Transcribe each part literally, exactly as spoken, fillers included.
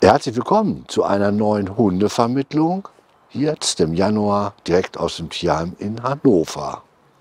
Herzlich willkommen zu einer neuen Hundevermittlung, jetzt im Januar direkt aus dem Tierheim in Hannover.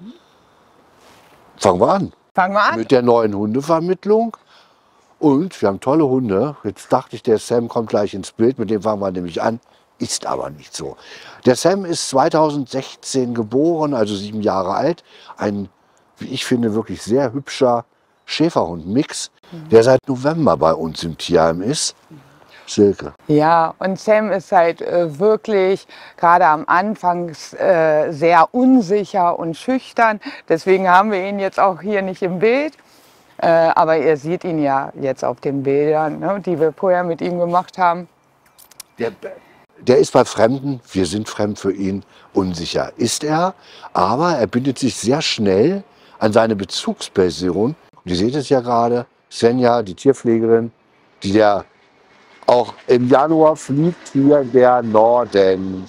Fangen wir an. Fangen wir an. Mit der neuen Hundevermittlung. Und wir haben tolle Hunde. Jetzt dachte ich, der Sam kommt gleich ins Bild, mit dem fangen wir nämlich an. Ist aber nicht so. Der Sam ist zweitausendsechzehn geboren, also sieben Jahre alt. Ein, wie ich finde, wirklich sehr hübscher Schäferhund-Mix, mhm. der seit November bei uns im Tierheim ist. Silke. Ja, und Sam ist halt äh, wirklich gerade am Anfang äh, sehr unsicher und schüchtern. Deswegen haben wir ihn jetzt auch hier nicht im Bild. Äh, aber ihr seht ihn ja jetzt auf den Bildern, ne, die wir vorher mit ihm gemacht haben. Der, der ist bei Fremden, wir sind fremd für ihn, unsicher ist er. Aber er bindet sich sehr schnell an seine Bezugsperson. Und ihr seht es ja gerade, Svenja, die Tierpflegerin, die der auch im Januar fliegt hier der Norden.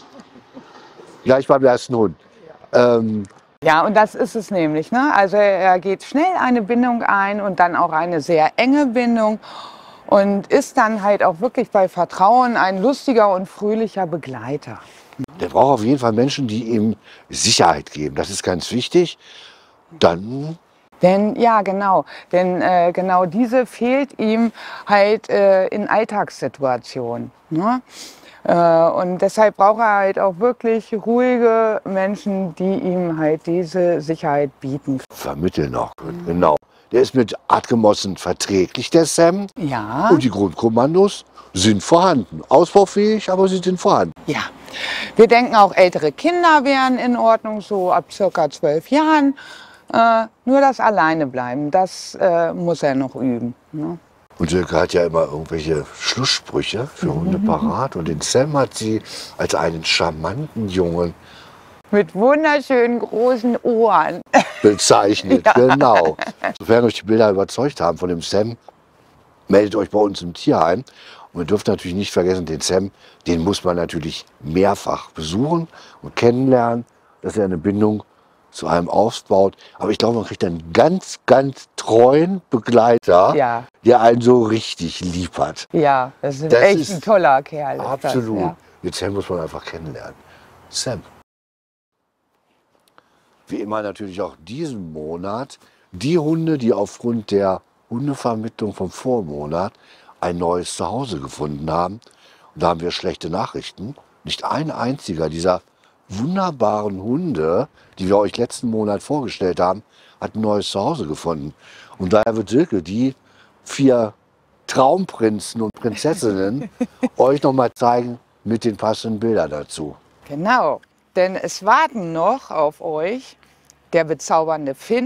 Gleich beim ersten Hund. Ähm, ja, und das ist es nämlich. Ne? Also er geht schnell eine Bindung ein und dann auch eine sehr enge Bindung. Und ist dann halt auch wirklich bei Vertrauen ein lustiger und fröhlicher Begleiter. Der braucht auf jeden Fall Menschen, die ihm Sicherheit geben. Das ist ganz wichtig. Dann... Denn, ja, genau. Denn äh, genau diese fehlt ihm halt äh, in Alltagssituationen. Ne? Äh, und deshalb braucht er halt auch wirklich ruhige Menschen, die ihm halt diese Sicherheit bieten. Vermitteln auch können, genau. Der ist mit Artgenossen verträglich, der Sam. Ja. Und die Grundkommandos sind vorhanden. Ausbaufähig, aber sie sind vorhanden. Ja. Wir denken auch, ältere Kinder wären in Ordnung, so ab circa zwölf Jahren. Äh, nur das Alleinebleiben, das äh, muss er noch üben. Ne? Und Silke hat ja immer irgendwelche Schlusssprüche für Hunde parat. Und den Sam hat sie als einen charmanten Jungen mit wunderschönen großen Ohren bezeichnet. Ja. Genau. Sofern euch die Bilder überzeugt haben von dem Sam, meldet euch bei uns im Tierheim. Und ihr dürft natürlich nicht vergessen, den Sam, den muss man natürlich mehrfach besuchen und kennenlernen, dass er eine Bindung zu einem aufbaut. Aber ich glaube, man kriegt einen ganz, ganz treuen Begleiter, ja. der einen so richtig lieb hat. Ja, das ist das echt ist ein toller Kerl. Absolut. Das, ja. Den Sam muss man einfach kennenlernen. Sam. Wie immer natürlich auch diesen Monat die Hunde, die aufgrund der Hundevermittlung vom Vormonat ein neues Zuhause gefunden haben. Und da haben wir schlechte Nachrichten. Nicht ein einziger dieser wunderbaren Hunde, die wir euch letzten Monat vorgestellt haben, hat ein neues Zuhause gefunden. Und daher wird Silke die vier Traumprinzen und Prinzessinnen euch noch mal zeigen mit den passenden Bildern dazu. Genau, denn es warten noch auf euch der bezaubernde Finn,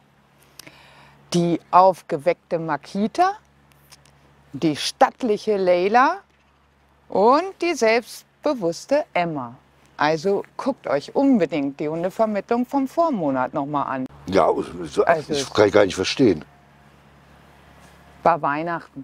die aufgeweckte Makita, die stattliche Leila und die selbstbewusste Emma. Also guckt euch unbedingt die Hundevermittlung vom Vormonat noch mal an. Ja, so, also, das kann ich gar nicht verstehen. War Weihnachten.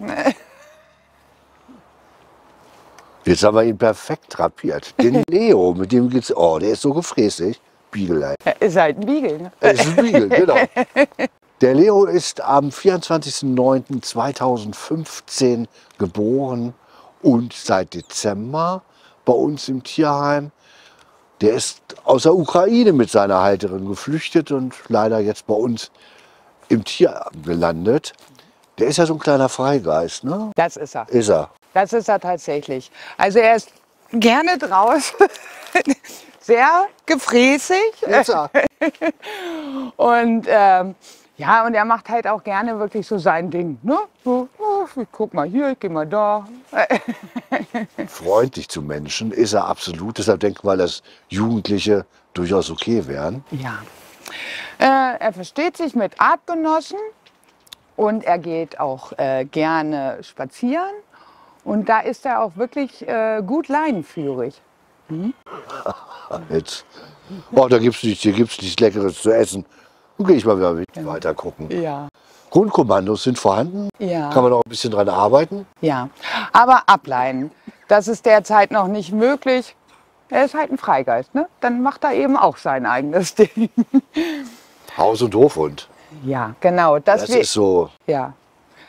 Jetzt haben wir ihn perfekt drapiert. Den Leo, mit dem geht's. Oh, der ist so gefräßig. Beagle. Er ist halt ein Beagle. Ne? Er ist ein Beagle, genau. Der Leo ist am vierundzwanzigsten neunten zweitausendfünfzehn geboren und seit Dezember bei uns im Tierheim. Der ist aus der Ukraine mit seiner Halterin geflüchtet und leider jetzt bei uns im Tierheim gelandet. Der ist ja so ein kleiner Freigeist, ne? Das ist er. Ist er. Das ist er tatsächlich. Also er ist gerne draußen, sehr gefräßig. Ist er. Und ähm, ja, und er macht halt auch gerne wirklich so sein Ding. Ne? So, oh, ich guck mal hier, ich geh mal da. Freundlich zu Menschen ist er absolut. Deshalb denken wir, dass Jugendliche durchaus okay wären. Ja. Äh, er versteht sich mit Artgenossen und er geht auch äh, gerne spazieren. Und da ist er auch wirklich äh, gut leinenführig. Hm? Jetzt. Oh, da gibt's nichts, hier gibt's nichts Leckeres zu essen. Nun gehe ich mal wieder mit Ja. weiter gucken. Ja. Grundkommandos sind vorhanden. Ja. Kann man noch ein bisschen dran arbeiten. Ja, aber ableinen, das ist derzeit noch nicht möglich. Er ist halt ein Freigeist, ne? Dann macht er eben auch sein eigenes Ding. Haus- und Hofhund. Ja, genau. Das, Das wir, ist so. ja.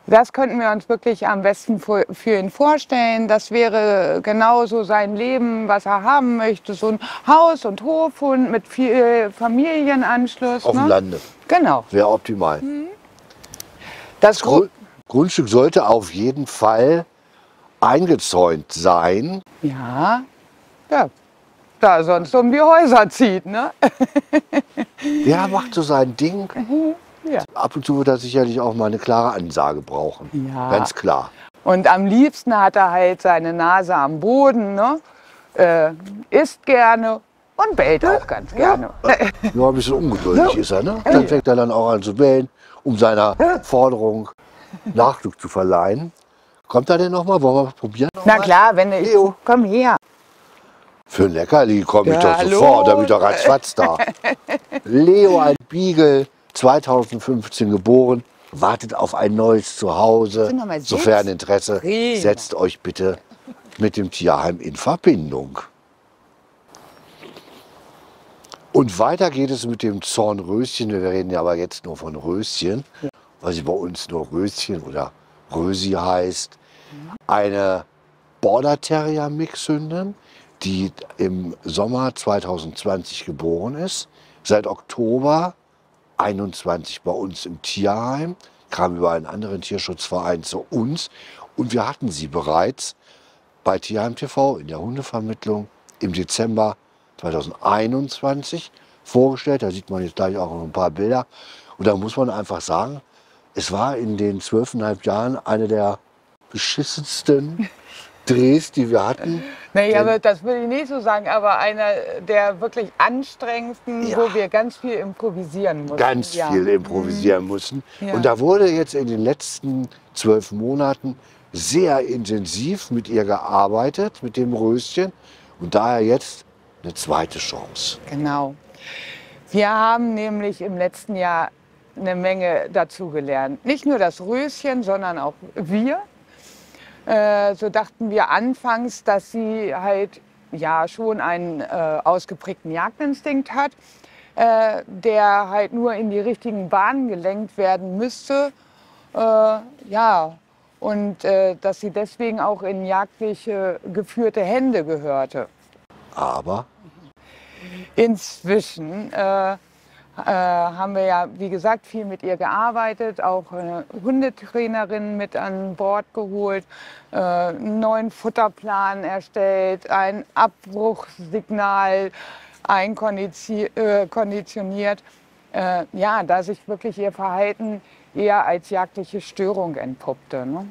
Das könnten wir uns wirklich am besten für, für ihn vorstellen. Das wäre genauso sein Leben, was er haben möchte. So ein Haus- und Hofhund mit viel Familienanschluss. Auf dem Ne? Lande. Genau. Wäre optimal. Das Das Gru Grundstück sollte auf jeden Fall eingezäunt sein. Ja, ja, da er sonst um die Häuser zieht, ne? Der macht so sein Ding. Ja. Ab und zu wird er sicherlich auch mal eine klare Ansage brauchen. Ja. Ganz klar. Und am liebsten hat er halt seine Nase am Boden, ne? Äh, isst gerne und bellt auch ganz gerne. Nur ein bisschen ungeduldig ist er, ne? Dann fängt er dann auch an zu bellen, um seiner Forderung Nachdruck zu verleihen. Kommt er denn noch mal? Wollen wir probieren? noch Na mal? klar, wenn ich... Leo. Komm her. Für ein Leckerli komme ich Ja, doch hallo. sofort, da bin ich doch ratzfatz da. Leo, ein Beagle, zweitausendfünfzehn geboren, wartet auf ein neues Zuhause. Sind noch mal Sitz? Sofern Interesse, Prima. setzt euch bitte mit dem Tierheim in Verbindung. Und weiter geht es mit dem Zornröschen. Wir reden ja aber jetzt nur von Röschen, weil sie bei uns nur Röschen oder Rösi heißt. Eine Border Terrier Mixhündin, die im Sommer zweitausendzwanzig geboren ist, seit Oktober einundzwanzig bei uns im Tierheim, kam über einen anderen Tierschutzverein zu uns und wir hatten sie bereits bei Tierheim T V in der Hundevermittlung im Dezember zweitausendeinundzwanzig vorgestellt. Da sieht man jetzt gleich auch noch ein paar Bilder. Und da muss man einfach sagen, es war in den zwölfeinhalb Jahren eine der beschissensten Drehs, die wir hatten. Nee, Denn- aber das will ich nicht so sagen, aber einer der wirklich anstrengendsten, Ja. wo wir ganz viel improvisieren mussten. ganz ja. viel improvisieren mussten. Ja. Und da wurde jetzt in den letzten zwölf Monaten sehr intensiv mit ihr gearbeitet, mit dem Röschen. Und daher jetzt eine zweite Chance. Genau. Wir haben nämlich im letzten Jahr eine Menge dazugelernt. Nicht nur das Röschen, sondern auch wir. Äh, so dachten wir anfangs, dass sie halt ja schon einen äh, ausgeprägten Jagdinstinkt hat, äh, der halt nur in die richtigen Bahnen gelenkt werden müsste. Äh, ja, und äh, dass sie deswegen auch in jagdliche geführte Hände gehörte. Aber Inzwischen äh, äh, haben wir ja, wie gesagt, viel mit ihr gearbeitet, auch äh, Hundetrainerin mit an Bord geholt, äh, einen neuen Futterplan erstellt, ein Abbruchsignal einkonditioniert. Äh, ja, da sich wirklich ihr Verhalten eher als jagdliche Störung entpuppte. Ne?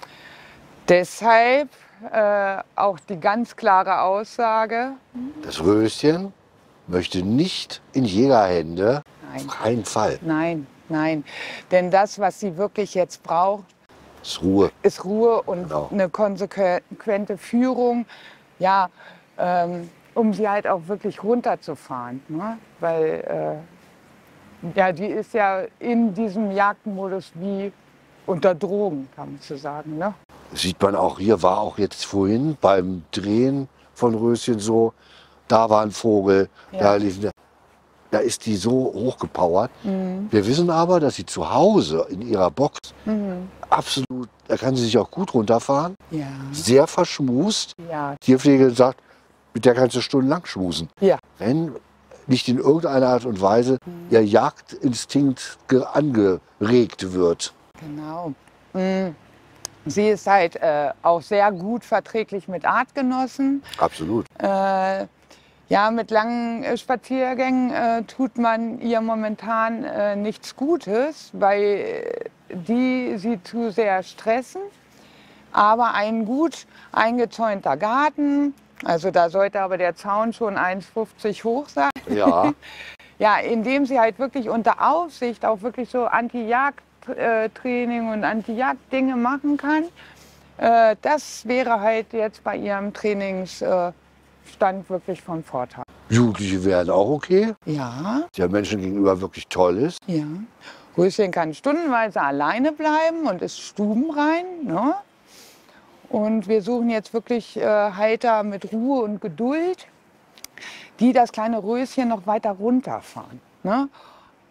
Deshalb äh, auch die ganz klare Aussage, das Röschen möchte nicht in Jägerhände. Nein. Auf keinen Fall. nein, nein. Denn das, was sie wirklich jetzt braucht, Das ist Ruhe. ist Ruhe und Genau. eine konsequente Führung, ja, ähm, um sie halt auch wirklich runterzufahren. Ne? Weil äh, ja, die ist ja in diesem Jagdmodus wie unter Drogen, kann man so sagen. Ne? Das sieht man auch hier, war auch jetzt vorhin beim Drehen von Röschen so, da war ein Vogel, Ja. da, lief der, da ist die so hochgepowert. Mhm. Wir wissen aber, dass sie zu Hause in ihrer Box absolut, da kann sie sich auch gut runterfahren, Ja, sehr verschmust. ja, Tierpflege sagt, mit der kannst du stundenlang schmusen. ja. Wenn nicht in irgendeiner Art und Weise ihr Jagdinstinkt ge- angeregt wird. Genau. Mm. Sie ist halt äh, auch sehr gut verträglich mit Artgenossen. Absolut. Äh, ja, mit langen äh, Spaziergängen äh, tut man ihr momentan äh, nichts Gutes, weil äh, die sie zu sehr stressen. Aber ein gut eingezäunter Garten, also da sollte aber der Zaun schon eins fünfzig hoch sein. Ja, Ja, indem sie halt wirklich unter Aufsicht auch wirklich so Anti-Jagd-Training und Anti-Jagd-Dinge machen kann. Äh, das wäre halt jetzt bei ihrem Trainingsstand wirklich von Vorteil. Jugendliche wären auch okay. Ja, Der Menschen gegenüber wirklich toll ist. ja. Röschen kann stundenweise alleine bleiben und ist stubenrein. Ne? Und wir suchen jetzt wirklich äh, Halter mit Ruhe und Geduld, die das kleine Röschen noch weiter runterfahren. Ne?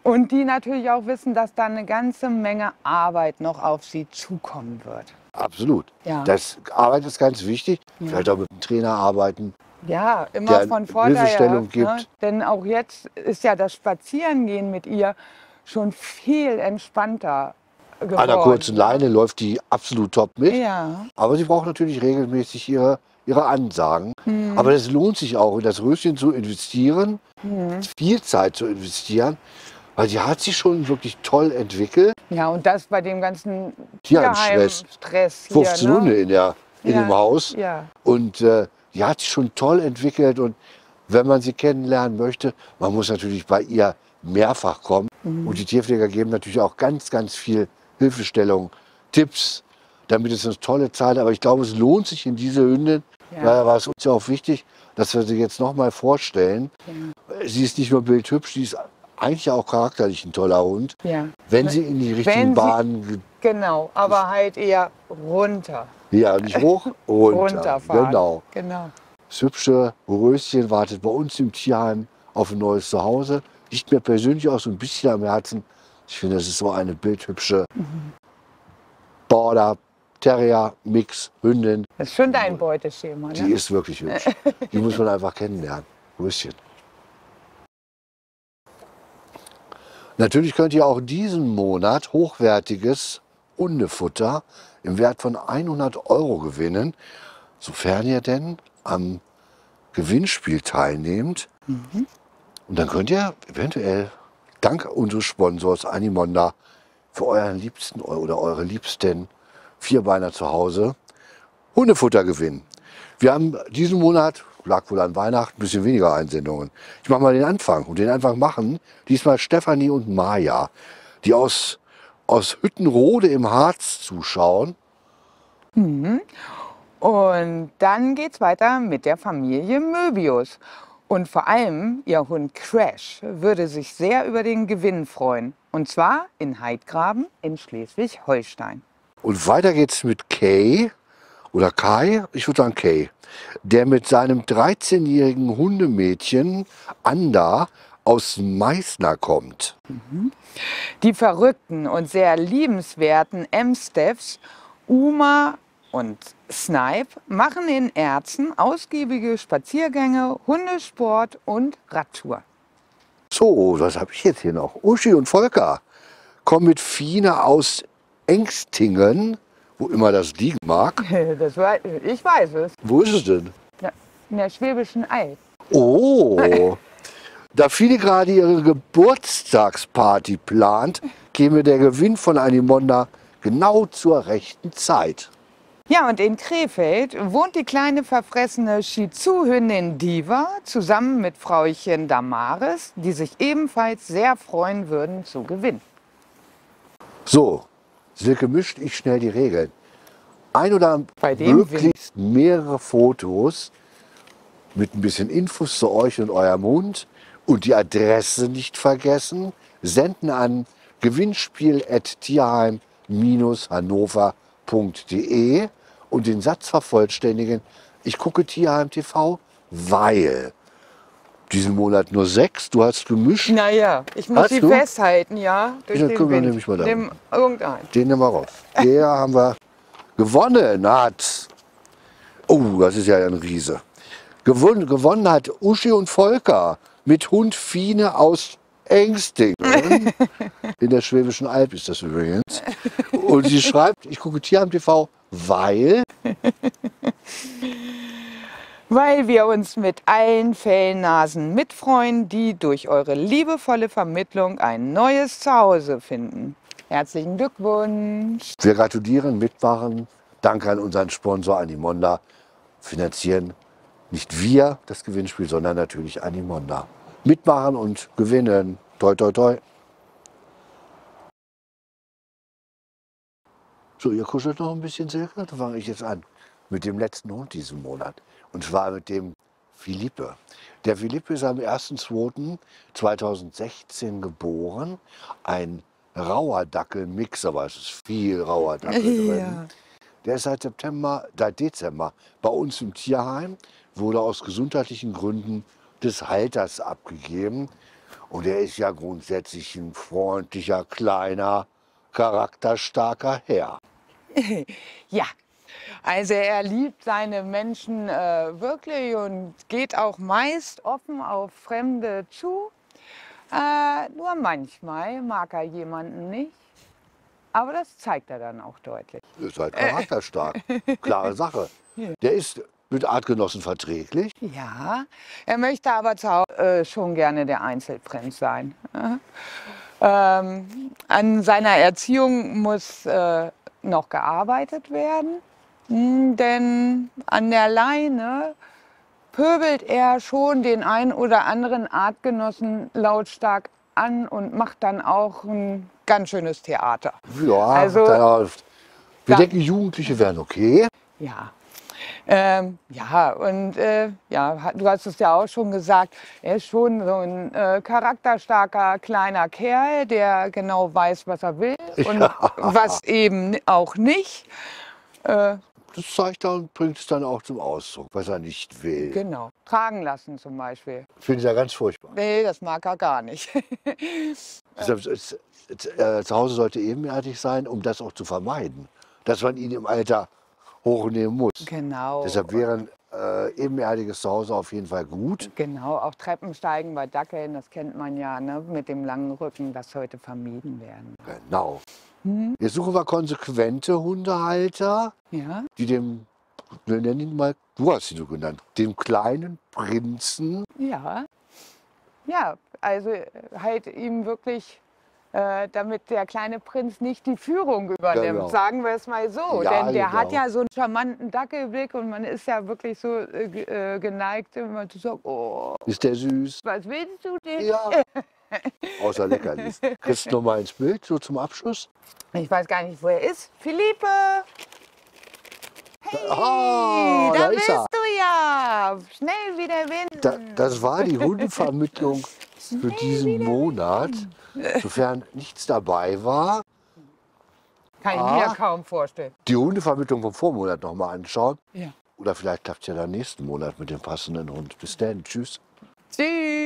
Und die natürlich auch wissen, dass da eine ganze Menge Arbeit noch auf sie zukommen wird. Absolut. Ja. Das Arbeit ist ganz wichtig. Vielleicht auch mit dem Trainer arbeiten. Ja, immer Der von Vorteil. Hilfestellung gibt. Ne? Denn auch jetzt ist ja das Spazierengehen mit ihr schon viel entspannter geworden. An einer kurzen ne? Leine läuft die absolut top mit. Ja, Aber sie braucht natürlich regelmäßig ihre, ihre Ansagen. Mhm. Aber das lohnt sich auch, in das Röschen zu investieren, viel Zeit zu investieren, weil die hat sich schon wirklich toll entwickelt. ja, und das bei dem ganzen Tierheimstress. Tierheimstress hier. fünfzehn ne? Hunde in, der, in Ja, dem Haus. ja. Und äh, die hat sich schon toll entwickelt. Und wenn man sie kennenlernen möchte, man muss natürlich bei ihr mehrfach kommen. Mhm. Und die Tierpfleger geben natürlich auch ganz, ganz viel Hilfestellung, Tipps, damit es eine tolle Zeit. Aber ich glaube, es lohnt sich in diese Hündin. Ja. Daher war es uns ja auch wichtig, dass wir sie jetzt noch mal vorstellen. Sie ist nicht nur bildhübsch, sie ist eigentlich auch charakterlich ein toller Hund. Ja. Wenn sie in die richtigen Wenn sie- Bahnen, ge- Genau, aber halt eher runter. ja, nicht hoch, runter. Runterfahren. Genau. Genau. Das hübsche Röschen wartet bei uns im Tierheim auf ein neues Zuhause. Liegt mir persönlich auch so ein bisschen am Herzen. Ich finde, das ist so eine bildhübsche Border Terrier Mix Hündin. Das ist schon dein Beuteschema, Die ne? ist wirklich hübsch. Die muss man einfach kennenlernen. Röschen. Natürlich könnt ihr auch diesen Monat hochwertiges Hundefutter im Wert von hundert Euro gewinnen, sofern ihr denn am Gewinnspiel teilnehmt. Und dann könnt ihr eventuell dank unseres Sponsors Animonda für euren Liebsten oder eure Liebsten Vierbeiner zu Hause Hundefutter gewinnen. Wir haben diesen Monat, lag wohl an Weihnachten, ein bisschen weniger Einsendungen. Ich mache mal den Anfang und den Anfang machen diesmal Stefanie und Maja, die aus, aus Hüttenrode im Harz zuschauen. Und dann geht's weiter mit der Familie Möbius. Und vor allem ihr Hund Crash würde sich sehr über den Gewinn freuen. Und zwar in Heidgraben in Schleswig-Holstein. Und weiter geht's mit Kay oder Kai, ich würde sagen Kay, der mit seinem dreizehnjährigen Hundemädchen Anda aus Meißner kommt. Die verrückten und sehr liebenswerten M-Steffs Uma und Snipe machen in Erzen ausgiebige Spaziergänge, Hundesport und Radtour. So, was habe ich jetzt hier noch? Uschi und Volker kommen mit Fine aus Engstingen, wo immer das liegen mag. Das war, ich weiß es. Wo ist es denn? Ja, in der Schwäbischen Alb. Oh, da viele gerade ihre Geburtstagsparty plant, käme der Gewinn von Animonda genau zur rechten Zeit. Ja, und in Krefeld wohnt die kleine verfressene Shih Tzu-Hündin Diva zusammen mit Frauchen Damaris, die sich ebenfalls sehr freuen würden zu gewinnen. So, Silke mischt ich schnell die Regeln. Ein oder Bei dem möglichst mehrere Fotos mit ein bisschen Infos zu euch und eurem Hund und die Adresse nicht vergessen. Senden an gewinnspiel at tierheim hannover punkt de und den Satz vervollständigen. Ich gucke Tierheim T V, weil diesen Monat nur sechs. Du hast gemischt. Naja, ich muss Hast sie du? festhalten, ja, durch Ja, den guck mal, Wind. nehm ich mal da Nimm irgendeinen. Den nehmen wir raus. Der haben wir gewonnen hat. Oh, das ist ja ein Riese. Gewonnen, gewonnen hat Uschi und Volker mit Hund Fine aus Engstingen. In der Schwäbischen Alb ist das übrigens. Und sie schreibt, ich gucke Tierheim T V, weil Weil wir uns mit allen Fellnasen mitfreuen, die durch eure liebevolle Vermittlung ein neues Zuhause finden. Herzlichen Glückwunsch! wir gratulieren, mitmachen. Danke an unseren Sponsor Animonda. Finanzieren nicht wir das Gewinnspiel, sondern natürlich Animonda. Mitmachen und gewinnen. Toi, toi, toi. So, ihr kuschelt noch ein bisschen, Silke? Da fange ich jetzt an. Mit dem letzten Hund diesen Monat. Und zwar mit dem Philippe. Der Philippe ist am ersten zweiten zweitausendsechzehn geboren. Ein rauer Dackelmix, aber es ist viel rauer Dackel drin. Ja. Der ist seit September, seit Dezember bei uns im Tierheim, wurde aus gesundheitlichen Gründen des Halters abgegeben. Und er ist ja grundsätzlich ein freundlicher, kleiner, charakterstarker Herr. Ja, also er liebt seine Menschen äh, wirklich und geht auch meist offen auf Fremde zu. Äh, nur manchmal mag er jemanden nicht, aber das zeigt er dann auch deutlich. Ist halt charakterstark. Klare Sache. Der ist mit Artgenossen verträglich. Ja, er möchte aber zu Hause äh, schon gerne der Einzelprinz sein. Ja. Ähm, an seiner Erziehung muss äh, noch gearbeitet werden, hm, denn an der Leine pöbelt er schon den ein oder anderen Artgenossen lautstark an und macht dann auch ein ganz schönes Theater. Ja, Also- da, wir Da- denken, Jugendliche wären okay. Ja. Ähm, ja, und äh, ja, ha- du hast es ja auch schon gesagt, er ist schon so ein äh, charakterstarker kleiner Kerl, der genau weiß, was er will und was eben auch nicht. Äh, Das zeigt er und bringt es dann auch zum Ausdruck, was er nicht will. genau. Tragen lassen zum Beispiel. Finde ich ja ganz furchtbar. Nee, das mag er gar nicht. Deshalb, es- es- äh, zu Hause sollte ebenerdig sein, um das auch zu vermeiden, dass man ihn im Alter hochnehmen muss. Genau. Deshalb wäre ein äh, ebenerdiges Zuhause auf jeden Fall gut. Genau, auch Treppensteigen bei Dackeln, das kennt man ja, ne? Mit dem langen Rücken, das sollte vermieden werden. Genau. Jetzt suchen wir konsequente Hundehalter, Ja, die dem, wir nennen ihn mal, du hast ihn so genannt, dem kleinen Prinzen, ja. Ja, also äh, halt ihm wirklich, äh, damit der kleine Prinz nicht die Führung übernimmt, Genau. sagen wir es mal so. Ja, Denn der genau. hat ja so einen charmanten Dackelblick und man ist ja wirklich so äh, ge- äh, geneigt, immer zu sagen, oh, ist der süß? was willst du denn? Ja. Außer Leckerlis. Kriegst du noch mal ins Bild, so zum Abschluss? Ich weiß gar nicht, wo er ist. Philippe! Hey, Ah, da, da ist bist er. du ja! Schnell wie der Wind. Da, das war die Hundevermittlung für diesen Monat. Sofern nichts dabei war, Kann ich Ah. mir kaum vorstellen. die Hundevermittlung vom Vormonat noch mal anschauen. Ja. Oder vielleicht klappt es ja dann nächsten Monat mit dem passenden Hund. Bis dann, tschüss. Tschüss!